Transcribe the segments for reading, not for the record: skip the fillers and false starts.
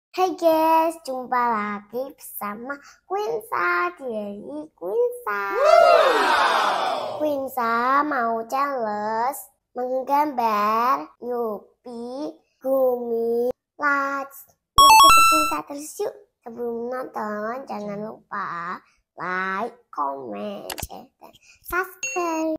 Hai guys, jumpa lagi bersama Quinsa dari Quinsa. Quinsa mau challenge menggambar Yupi, Gumi, Lats. Yuk kita Quinsa terus yuk. Sebelum nonton jangan lupa like, comment, share, dan subscribe.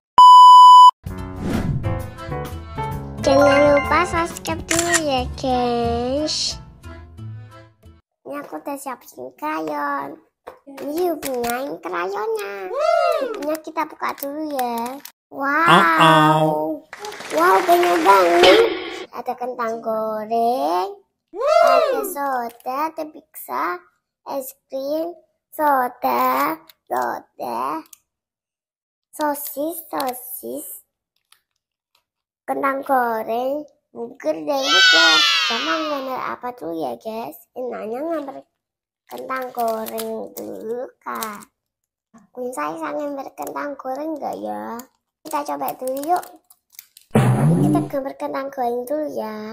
Jangan lupa subscribe dulu ya guys. Ini aku udah siapin krayon. Ini punya krayonnya. Yupinya kita buka dulu ya. Wow. Wow, banyak banget. Ada kentang goreng, ada soda, ada pizza, es krim, soda, sosis, kentang goreng, burger dan burger. Sama ngambil apa dulu ya guys? Enaknya ngambil kentang goreng dulu kak. Quinsa bisa ngambil kentang goreng enggak ya? Kita coba dulu yuk. Kita gambar kentang goreng dulu ya.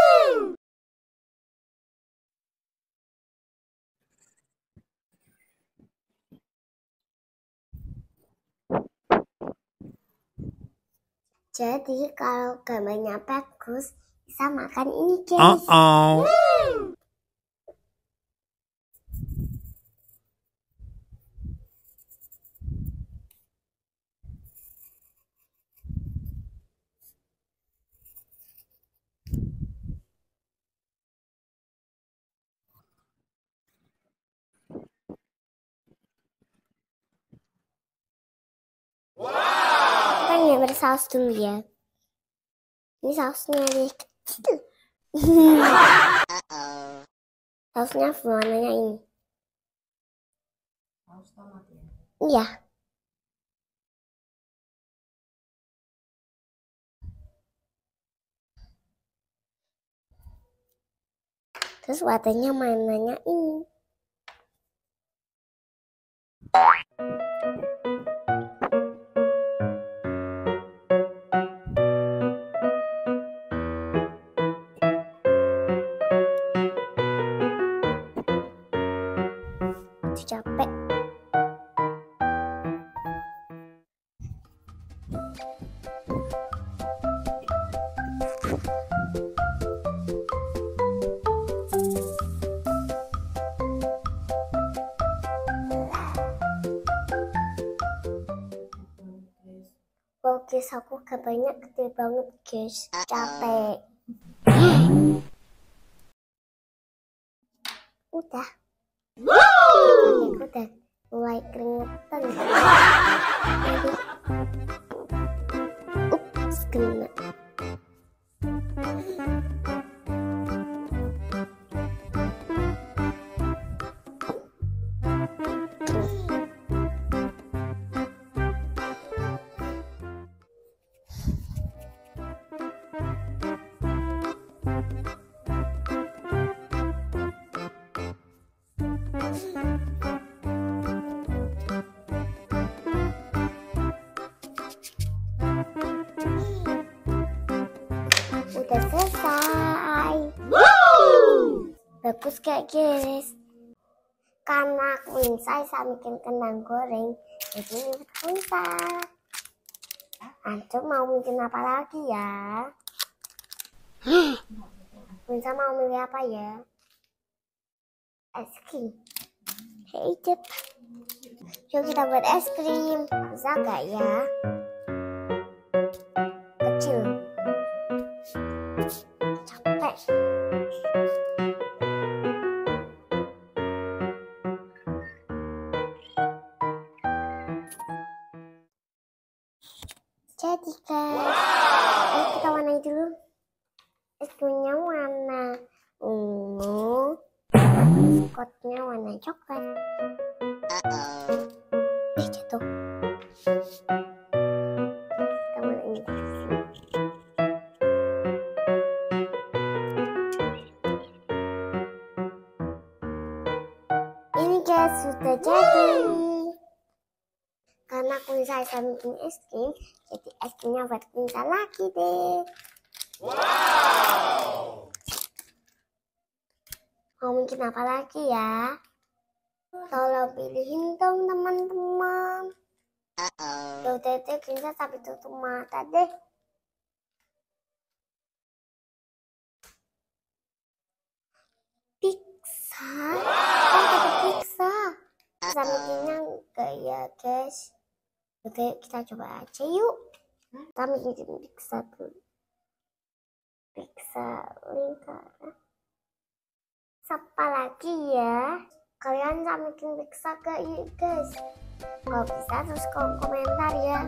Jadi kalau gambarnya bagus bisa makan ini guys. Kita ngambil saus dulu ya. Ini sausnya nih kecil. Sausnya warnanya ini. Saus tomat ya? Iya. Terus warnanya mainannya ini. Capek. Oh guys, aku gambarnya gede banget guys. Capek. Udah. Aku udah mulai keringetan. Ups, kena. Udah selesai. Bagus kayak guys. Karena Quinsa bisa bikin kentang goreng, jadi Quinsa. Antum mau bikin apa lagi ya? Quinsa mau milih apa ya? Es krim. Hei cepat. Yuk kita buat es krim. Bisa gak ya? Kecil. Capek. Jadi guys, ayo kita warnai dulu. Es krimnya warna ungu, skotnya warna coklat. Jatuh. Kita warnain di sini. Ini guys sudah jadi. Karena Quinsa bisa bikin es krim, jadi es krimnya buat Quinsa lagi deh. Wow. Mau bikin apa lagi ya? Tolong pilihin dong teman-teman. Tuh Tete bisa sampai tutup mata deh. Pizza? Oh, ada pizza. Bisa bikinnya enggak ya guys? Oke, kita coba aja yuk. Kita bikin pizza dulu. Pizza lingkaran. Siapa lagi ya? Kalian bisa bikin pizza gak ya guys? Kalau bisa terus komentar ya.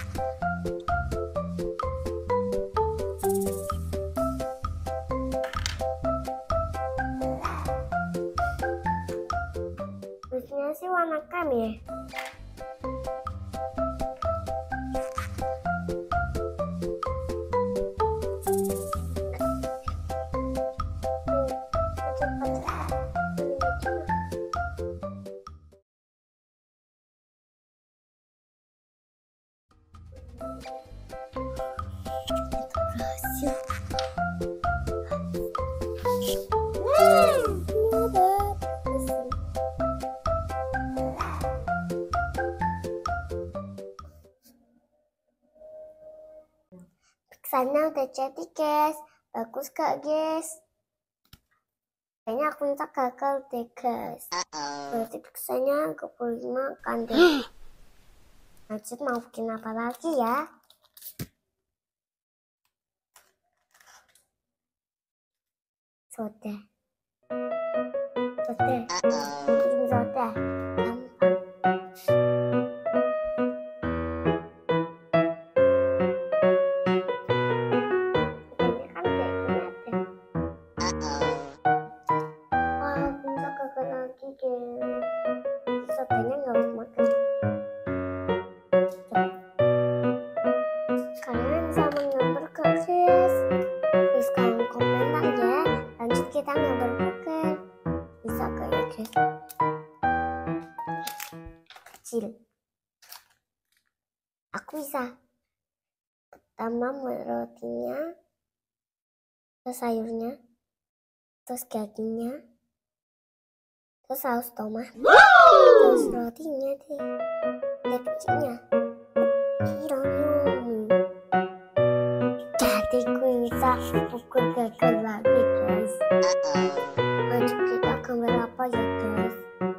Biasanya sih warna krem ya. Pizzanya udah jadi guys. Bagus gak guys? Kayaknya aku minta gagal deh guys. Berarti pizzanya gak boleh makan deh. Lanjut mau bikin apa lagi ya? Soda. Bikin soda. Sodanya nggak mau makan. Kalian bisa menggambar ke guys. Terus kalian komentar ya. Lanjut kita gambar burger. Bisa gak ya guys? Kecil. Aku bisa. Pertama rotinya, terus sayurnya, terus dagingnya, terus saus tomat, terus rotinya deh, dan kecilnya. Jadi aku bisa ukur gagal lagi guys. Lanjut kita gambar apa ya guys?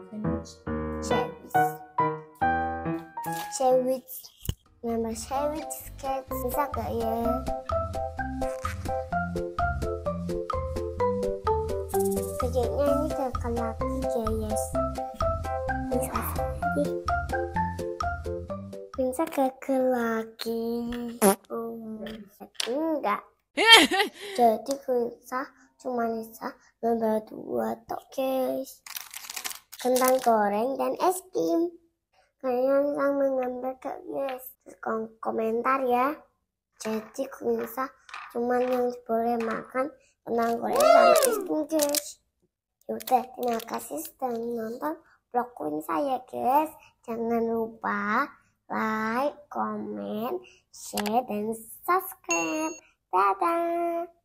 Sandwich. Gambar sandwich guys. Bisa gak ya? Kayaknya ini gagal lagi guys. Bisa lagi. Bisa gagal lagi. Enggak. Jadi bisa cuma bisa gambar 2 tok guys. Kentang goreng dan es krim. Kalian bisa menggambar gak guys? Terus komentar ya. Jadi bisa cuma yang boleh makan kentang goreng sama es krim guys. Yaudah, terima kasih sudah nonton vlog Queen saya guys. Jangan lupa like, comment, share, dan subscribe. Dadah!